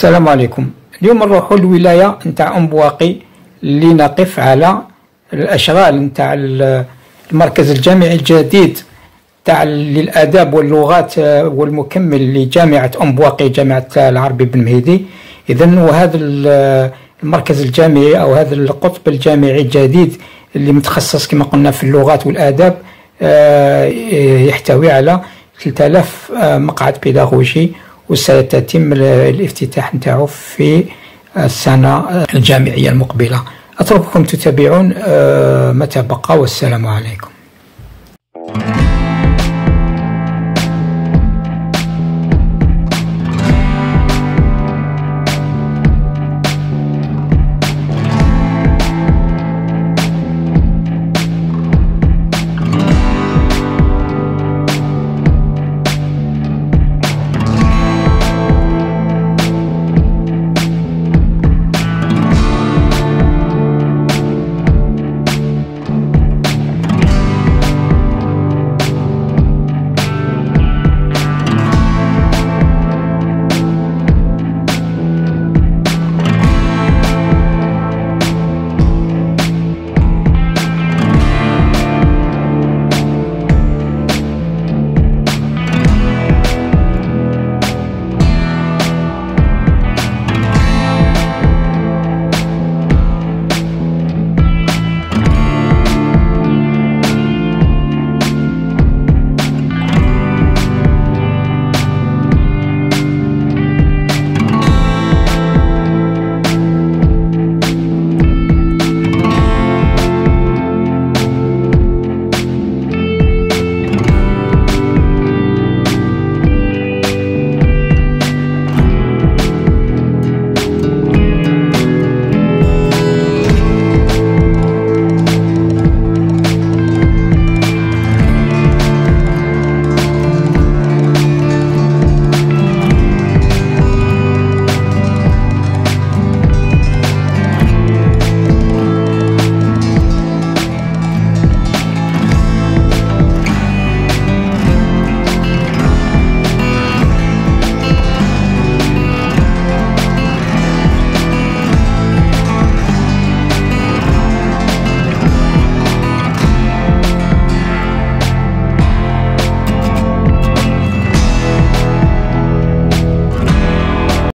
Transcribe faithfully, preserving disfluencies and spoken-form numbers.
السلام عليكم. اليوم نروحوا للولاية نتاع أم بواقي اللي نقف على الأشغال نتاع المركز الجامعي الجديد تاع للآداب واللغات والمكمل لجامعة أم بواقي جامعة العربي بن مهدي. إذن وهذا المركز الجامعي أو هذا القطب الجامعي الجديد اللي متخصص كما قلنا في اللغات والآداب يحتوي على ثلاثة آلاف مقعد بيداغوجي، وسيتم الافتتاح نتاعو في السنة الجامعية المقبلة. أترككم تتابعون ما تبقى، والسلام عليكم.